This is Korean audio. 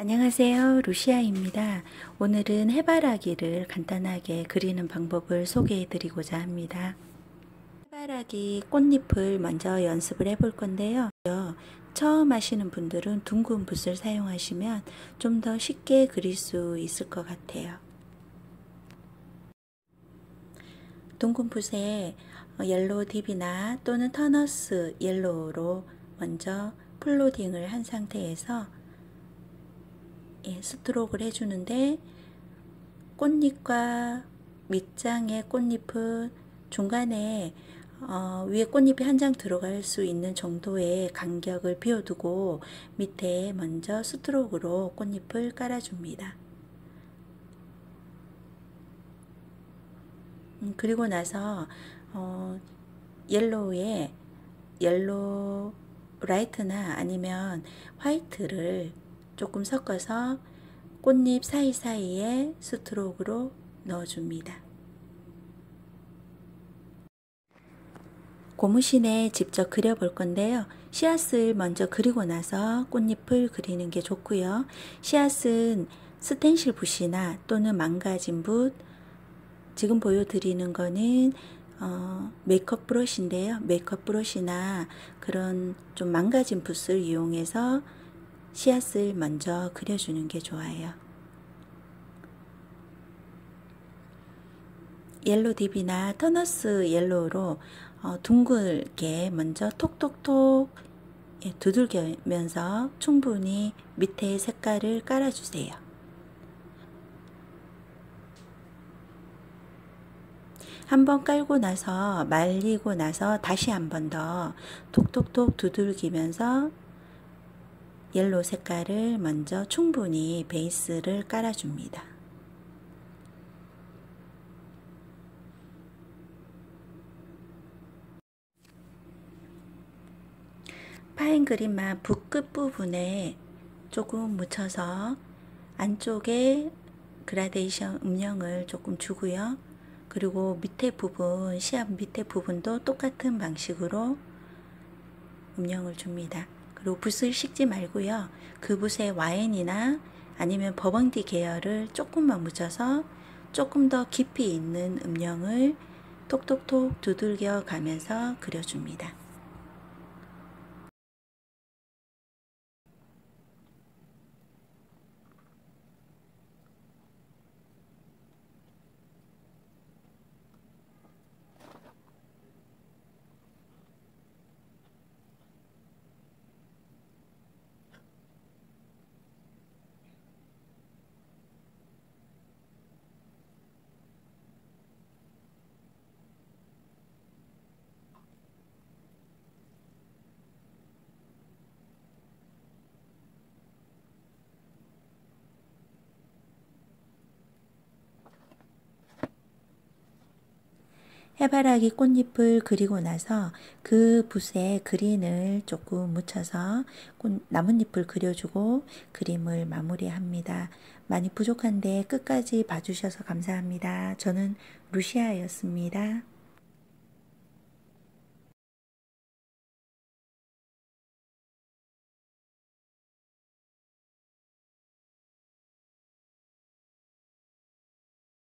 안녕하세요. 루시아입니다. 오늘은 해바라기를 간단하게 그리는 방법을 소개해 드리고자 합니다. 해바라기 꽃잎을 먼저 연습을 해 볼 건데요. 처음 하시는 분들은 둥근 붓을 사용하시면 좀 더 쉽게 그릴 수 있을 것 같아요. 둥근 붓에 옐로우 딥이나 또는 터너스 옐로우로 먼저 플로딩을 한 상태에서 스트로크를 해주는데, 꽃잎과 밑장의 꽃잎은 중간에 위에 꽃잎이 한 장 들어갈 수 있는 정도의 간격을 비워두고 밑에 먼저 스트로크로 꽃잎을 깔아줍니다. 그리고 나서 옐로우에 옐로우 라이트나 아니면 화이트를 조금 섞어서 꽃잎 사이사이에 스트로크로 넣어줍니다. 고무신에 직접 그려볼 건데요. 씨앗을 먼저 그리고 나서 꽃잎을 그리는 게 좋고요. 씨앗은 스텐실 붓이나 또는 망가진 붓, 지금 보여드리는 거는 메이크업 브러쉬인데요. 메이크업 브러쉬나 그런 좀 망가진 붓을 이용해서 씨앗을 먼저 그려주는 게 좋아요. 옐로우 딥이나 터너스 옐로우로 둥글게 먼저 톡톡톡 두들기면서 충분히 밑에 색깔을 깔아주세요. 한번 깔고 나서 말리고 나서 다시 한 번 더 톡톡톡 두들기면서 옐로우 색깔을 먼저 충분히 베이스를 깔아줍니다. 파인 그린만 붓 끝부분에 조금 묻혀서 안쪽에 그라데이션 음영을 조금 주고요. 그리고 밑에 부분, 씨앗 밑에 부분도 똑같은 방식으로 음영을 줍니다. 그리고 붓을 씻지 말고요. 그 붓에 와인이나 아니면 버번디 계열을 조금만 묻혀서 조금 더 깊이 있는 음영을 톡톡톡 두들겨 가면서 그려줍니다. 해바라기 꽃잎을 그리고 나서 그 붓에 그린을 조금 묻혀서 나뭇잎을 그려주고 그림을 마무리합니다. 많이 부족한데 끝까지 봐주셔서 감사합니다. 저는 루시아였습니다.